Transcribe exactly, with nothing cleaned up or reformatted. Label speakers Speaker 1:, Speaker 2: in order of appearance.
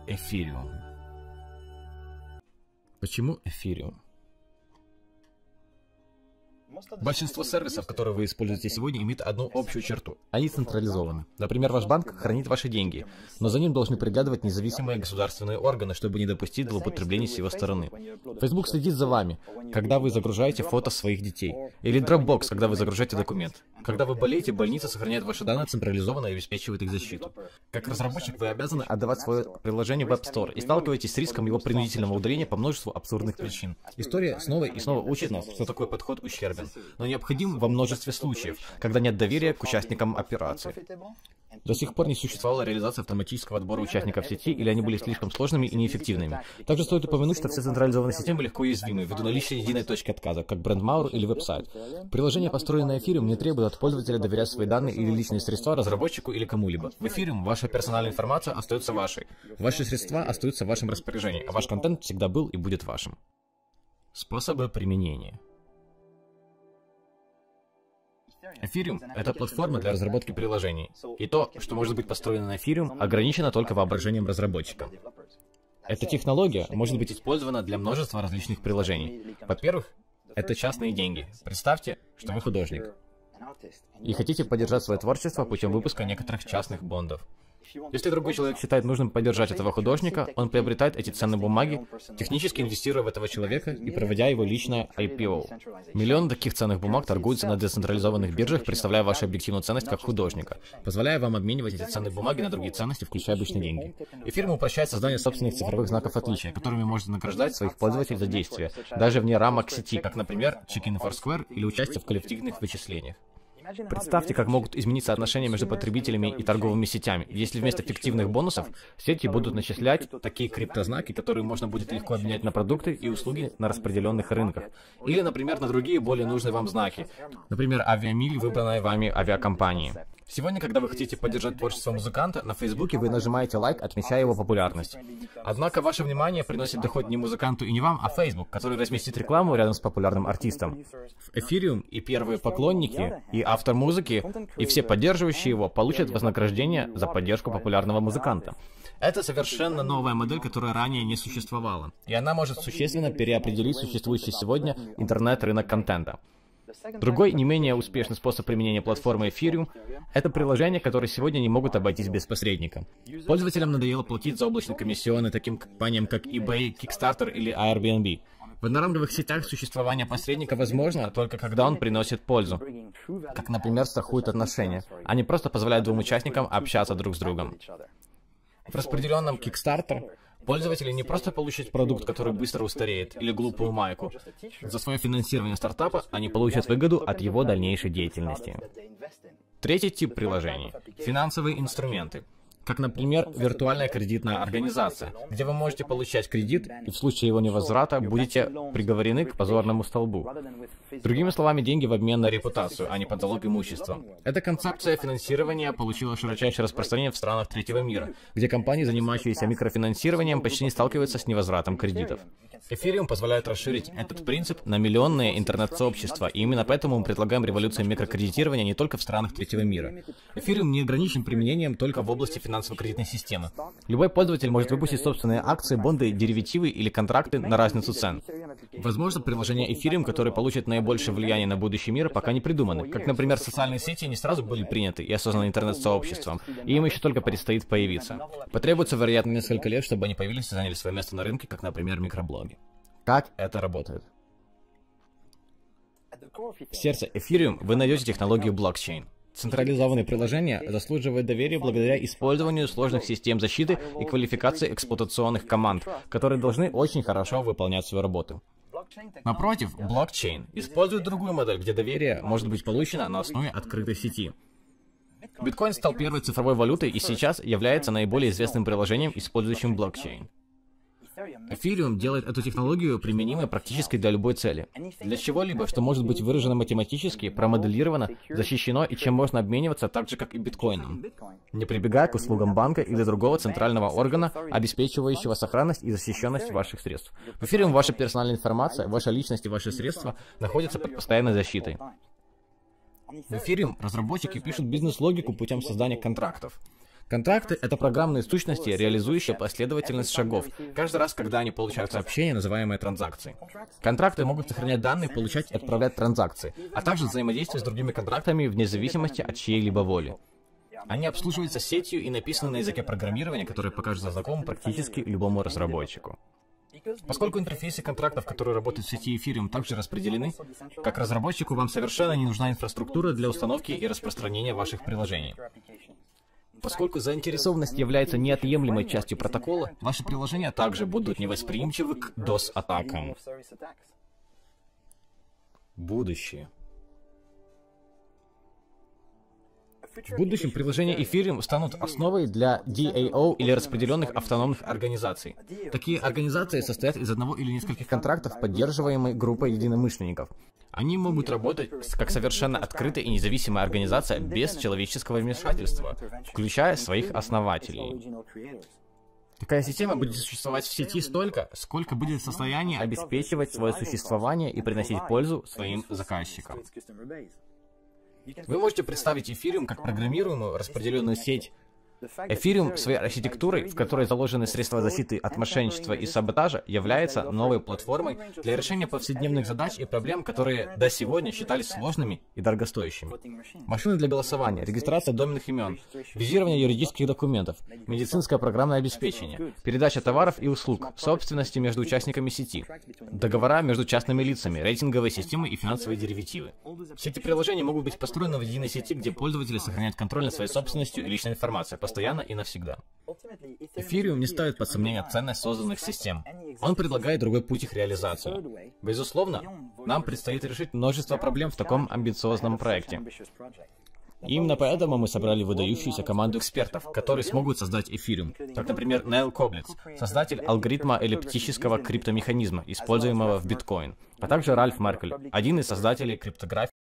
Speaker 1: Эфириум. Почему Эфириум? Большинство сервисов, которые вы используете сегодня, имеют одну общую черту. Они централизованы. Например, ваш банк хранит ваши деньги, но за ним должны приглядывать независимые государственные органы, чтобы не допустить злоупотреблений с его стороны. Facebook следит за вами, когда вы загружаете фото своих детей. Или Dropbox, когда вы загружаете документ. Когда вы болеете, больница сохраняет ваши данные централизованно и обеспечивает их защиту. Как разработчик, вы обязаны отдавать свое приложение в App Store и сталкиваетесь с риском его принудительного удаления по множеству абсурдных причин. История снова и снова учит нас, что такой подход ущербен, но необходим во множестве случаев, когда нет доверия к участникам операции. До сих пор не существовала реализация автоматического отбора участников сети, или они были слишком сложными и неэффективными. Также стоит упомянуть, что все централизованные системы легко уязвимы ввиду наличия единой точки отказа, как BrandMauer или веб-сайт. Приложение, построенное на Эфириум, не требует от пользователя доверять свои данные или личные средства разработчику или кому-либо. В Эфириум ваша персональная информация остается вашей. Ваши средства остаются в вашем распоряжении, а ваш контент всегда был и будет вашим. Способы применения. Эфириум — это платформа для разработки приложений. И то, что может быть построено на Эфириум, ограничено только воображением разработчика. Эта технология может быть использована для множества различных приложений. Во-первых, это частные деньги. Представьте, что вы художник и хотите поддержать свое творчество путем выпуска некоторых частных бондов. Если другой человек считает нужным поддержать этого художника, он приобретает эти ценные бумаги, технически инвестируя в этого человека и проводя его личное ай пи о. Миллионы таких ценных бумаг торгуются на децентрализованных биржах, представляя вашу объективную ценность как художника, позволяя вам обменивать эти ценные бумаги на другие ценности, включая обычные деньги. Эфириум упрощает создание собственных цифровых знаков отличия, которыми можно награждать своих пользователей за действия, даже вне рамок сети, как, например, чек-ин Foursquare или участие в коллективных вычислениях. Представьте, как могут измениться отношения между потребителями и торговыми сетями, если вместо фиктивных бонусов сети будут начислять такие криптознаки, которые можно будет легко обменять на продукты и услуги на распределенных рынках. Или, например, на другие более нужные вам знаки. Например, авиамили выбранной вами авиакомпании. Сегодня, когда вы хотите поддержать творчество музыканта, на Фейсбуке вы нажимаете лайк, отмечая его популярность. Однако ваше внимание приносит доход не музыканту и не вам, а Facebook, который разместит рекламу рядом с популярным артистом. В Эфириум и первые поклонники, и автор музыки, и все поддерживающие его получат вознаграждение за поддержку популярного музыканта. Это совершенно новая модель, которая ранее не существовала. И она может существенно переопределить существующий сегодня интернет-рынок контента. Другой, не менее успешный способ применения платформы Эфириум — это приложения, которые сегодня не могут обойтись без посредника. Пользователям надоело платить за облачные комиссионы таким компаниям, как eBay, Kickstarter или Airbnb. В одноразовых сетях существование посредника возможно только когда он приносит пользу, как, например, страхует отношения, а не просто позволяет двум участникам общаться друг с другом. В распределенном Kickstarter пользователи не просто получат продукт, который быстро устареет, или глупую майку. За свое финансирование стартапа они получат выгоду от его дальнейшей деятельности. Третий тип приложений – финансовые инструменты. Как, например, виртуальная кредитная организация, где вы можете получать кредит и в случае его невозврата будете приговорены к позорному столбу. Другими словами, деньги в обмен на репутацию, а не под залог имущества. Эта концепция финансирования получила широчайшее распространение в странах третьего мира, где компании, занимающиеся микрофинансированием, почти не сталкиваются с невозвратом кредитов. Эфириум позволяет расширить этот принцип на миллионные интернет-сообщества, и именно поэтому мы предлагаем революцию микрокредитирования не только в странах третьего мира. Эфириум не ограничен применением только в области финансово-кредитной системы. Любой пользователь может выпустить собственные акции, бонды, деривативы или контракты на разницу цен. Возможно, приложения Эфириум, которые получат наибольшее влияние на будущий мир, пока не придуманы. Как, например, социальные сети не сразу были приняты и осознаны интернет-сообществом, и им еще только предстоит появиться. Потребуется, вероятно, несколько лет, чтобы они появились и заняли свое место на рынке, как, например, микроблоги. Как это работает? В сердце Эфириум вы найдете технологию блокчейн. Централизованные приложения заслуживают доверия благодаря использованию сложных систем защиты и квалификации эксплуатационных команд, которые должны очень хорошо выполнять свою работу. Напротив, блокчейн использует другую модель, где доверие может быть получено на основе открытой сети. Биткоин стал первой цифровой валютой и сейчас является наиболее известным приложением, использующим блокчейн. Эфириум делает эту технологию применимой практически для любой цели. Для чего-либо, что может быть выражено математически, промоделировано, защищено и чем можно обмениваться так же, как и биткоином, не прибегая к услугам банка или другого центрального органа, обеспечивающего сохранность и защищенность ваших средств. В Эфириум ваша персональная информация, ваша личность и ваши средства находятся под постоянной защитой. В Эфириум разработчики пишут бизнес-логику путем создания контрактов. Контракты — это программные сущности, реализующие последовательность шагов, каждый раз, когда они получают сообщение, называемое транзакцией. Контракты могут сохранять данные, получать и отправлять транзакции, а также взаимодействовать с другими контрактами вне зависимости от чьей-либо воли. Они обслуживаются сетью и написаны на языке программирования, который покажется знакомым практически любому разработчику. Поскольку интерфейсы контрактов, которые работают в сети Ethereum, также распределены, как разработчику вам совершенно не нужна инфраструктура для установки и распространения ваших приложений. Поскольку заинтересованность является неотъемлемой частью протокола, ваши приложения также будут невосприимчивы к дос-атакам. Будущее. В будущем приложения Ethereum станут основой для ди эй о или распределенных автономных организаций. Такие организации состоят из одного или нескольких контрактов, поддерживаемых группой единомышленников. Они могут работать как совершенно открытая и независимая организация без человеческого вмешательства, включая своих основателей. Такая система будет существовать в сети столько, сколько будет в состоянии обеспечивать свое существование и приносить пользу своим заказчикам. Вы можете представить Ethereum как программируемую распределенную сеть. Ethereum своей архитектурой, в которой заложены средства защиты от мошенничества и саботажа, является новой платформой для решения повседневных задач и проблем, которые до сегодня считались сложными и дорогостоящими. Машины для голосования, регистрация доменных имен, визирование юридических документов, медицинское программное обеспечение, передача товаров и услуг, собственности между участниками сети, договора между частными лицами, рейтинговые системы и финансовые деривативы. Все эти приложения могут быть построены в единой сети, где пользователи сохраняют контроль над своей собственностью и личной информацией, постоянно и навсегда. Ethereum не ставит под сомнение ценность созданных систем. Он предлагает другой путь их реализации. Безусловно, нам предстоит решить множество проблем в таком амбициозном проекте. Именно поэтому мы собрали выдающуюся команду экспертов, которые смогут создать Ethereum. Так, например, Нейл Коблиц, создатель алгоритма эллиптического криптомеханизма, используемого в биткоин, а также Ральф Меркель, один из создателей криптографии